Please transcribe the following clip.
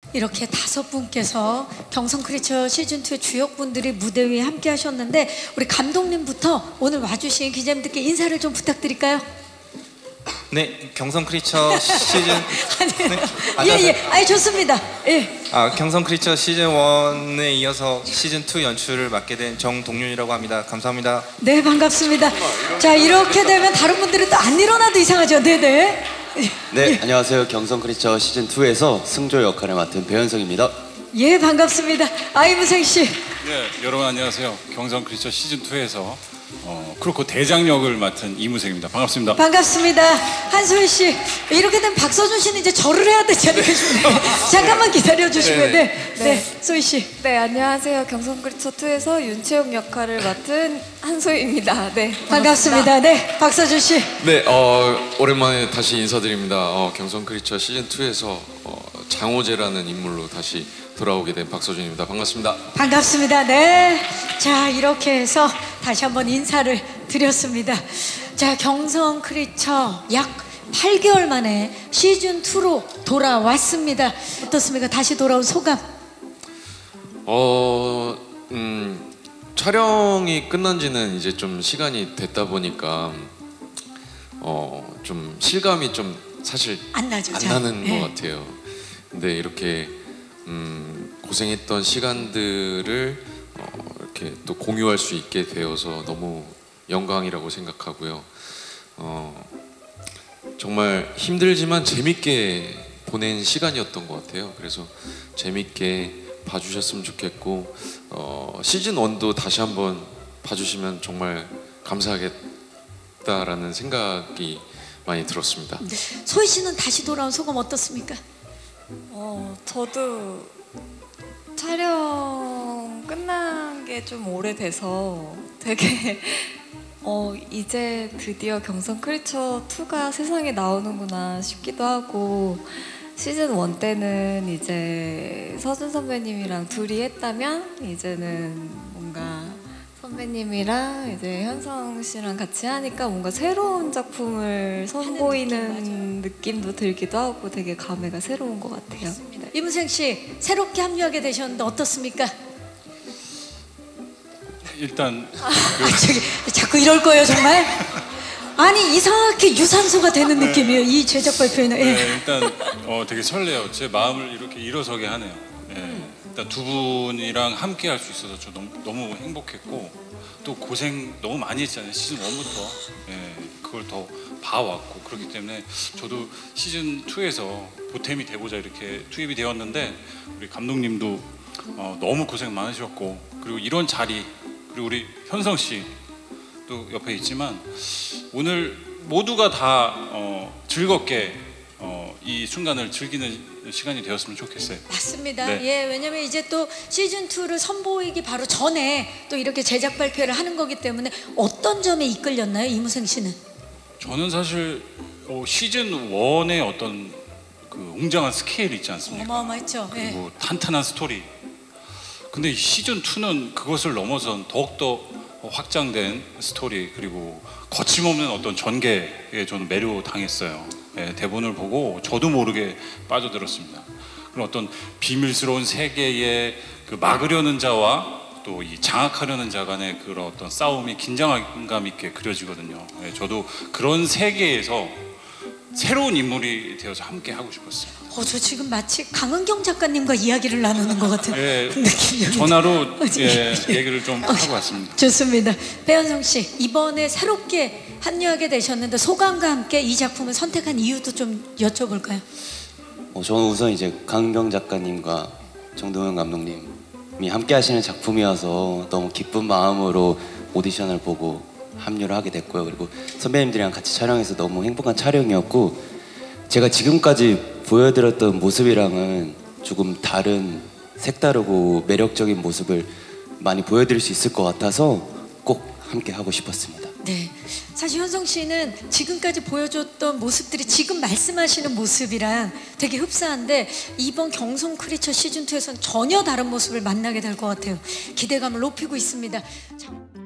이렇게 5분께서 경성 크리처 시즌2의 주역분들이 무대 위에 함께 하셨는데 우리 감독님부터 오늘 와주신 기자님들께 인사를 좀 부탁드릴까요? 네, 경성 크리처 시즌 아니 좋습니다. 예. 경성 크리처 시즌 1에 이어서 시즌 2 연출을 맡게 된 정동윤이라고 합니다. 감사합니다. 네, 반갑습니다. 자, 이렇게 되면 다른 분들은 또 안 일어나도 이상하죠. 네네. 네, 안녕하세요. 경성 크리처 시즌 2에서 승조 역할을 맡은 배현성입니다. 예, 반갑습니다. 이무생 씨. 네, 여러분 안녕하세요. 경성 크리처 시즌 2에서 크로코 대장 역을 맡은 이무생입니다. 반갑습니다. 반갑습니다. 한소희 씨. 이렇게 되면 박서준 씨는 이제 절을 해야 되지 않겠습니까? 잠깐만 기다려 주시면. 네, 소희 씨. 네, 안녕하세요. 경성 크리처 2에서 윤채영 역할을 맡은 한소희입니다. 네, 반갑습니다. 네, 박서준 씨. 네, 오랜만에 다시 인사드립니다. 경성 크리처 시즌 2에서 장호재라는 인물로 다시 돌아오게 된 박서준입니다. 반갑습니다. 반갑습니다. 네. 자, 이렇게 해서 다시 한번 인사를 드렸습니다. 자, 경성 크리처 약 8개월 만에 시즌2로 돌아왔습니다. 어떻습니까? 다시 돌아온 소감? 촬영이 끝난 지는 이제 좀 시간이 됐다 보니까 좀 실감이 좀 사실 안 나죠. 안 나는 것 같아요. 근데 이렇게 고생했던 시간들을 이렇게 또 공유할 수 있게 되어서 너무 영광이라고 생각하고요. 정말 힘들지만 재밌게 보낸 시간이었던 것 같아요. 그래서 재밌게 봐주셨으면 좋겠고 시즌 1도 다시 한번 봐주시면 정말 감사하겠다라는 생각이 많이 들었습니다. 네. 소희 씨는 다시 돌아온 소감 어떻습니까? 저도 촬영 끝난 게 좀 오래돼서 되게 이제 드디어 경성 크리처 2가 세상에 나오는구나 싶기도 하고, 시즌 1 때는 이제 서준 선배님이랑 둘이 했다면 이제는 뭔가 선배님이랑 이제 현성 씨랑 같이 하니까 뭔가 새로운 작품을 선보이는 느낌도 들기도 하고 되게 감회가 새로운 것 같아요. 이무생 씨, 새롭게 합류하게 되셨는데 어떻습니까? 일단 자꾸 이럴 거예요 정말? 아니 이상하게 유산소가 되는 느낌이에요 이 제작 발표에는. 네, 일단 되게 설레요. 제 마음을 이렇게 일어서게 하네요. 일단 두 분이랑 함께 할 수 있어서 저 너무 행복했고, 또 고생 너무 많이 했잖아요. 시즌 1부터 그걸 더 봐왔고, 그렇기 때문에 저도 시즌 2에서 보탬이 되고자 이렇게 투입이 되었는데, 우리 감독님도 너무 고생 많으셨고, 그리고 이런 자리, 그리고 우리 현성 씨도 옆에 있지만 오늘 모두가 다 즐겁게 이 순간을 즐기는 시간이 되었으면 좋겠어요. 맞습니다. 네. 예, 왜냐면 이제 또 시즌2를 선보이기 바로 전에 또 이렇게 제작 발표를 하는 거기 때문에 어떤 점에 이끌렸나요, 이무생 씨는? 저는 사실 시즌 1의 어떤 그 웅장한 스케일 있지 않습니까? 어마어마했죠. 그리고 탄탄한 스토리. 근데 시즌 2는 그것을 넘어선 더욱더 확장된 스토리, 그리고 거침없는 어떤 전개에 저는 매료당했어요. 대본을 보고 저도 모르게 빠져들었습니다. 그런 어떤 비밀스러운 세계에 그 막으려는 자와 또 이 장악하려는 자 간의 그런 어떤 싸움이 긴장감 있게 그려지거든요. 저도 그런 세계에서 새로운 인물이 되어서 함께 하고 싶었어요. 저 지금 마치 강은경 작가님과 이야기를 나누는 것 같은 느낌이에요. 전화로 얘기를 좀 하고 왔습니다. 좋습니다. 배현성 씨, 이번에 새롭게 합류하게 되셨는데 소감과 함께 이 작품을 선택한 이유도 좀 여쭤볼까요? 저는 우선 이제 강은경 작가님과 정동현 감독님이 함께 하시는 작품이어서 너무 기쁜 마음으로 오디션을 보고 합류를 하게 됐고요. 그리고 선배님들이랑 같이 촬영해서 너무 행복한 촬영이었고, 제가 지금까지 보여드렸던 모습이랑은 조금 다른 색다르고 매력적인 모습을 많이 보여드릴 수 있을 것 같아서 꼭 함께 하고 싶었습니다. 네, 사실 현성 씨는 지금까지 보여줬던 모습들이 지금 말씀하시는 모습이랑 되게 흡사한데 이번 경성 크리처 시즌2에서는 전혀 다른 모습을 만나게 될 것 같아요. 기대감을 높이고 있습니다.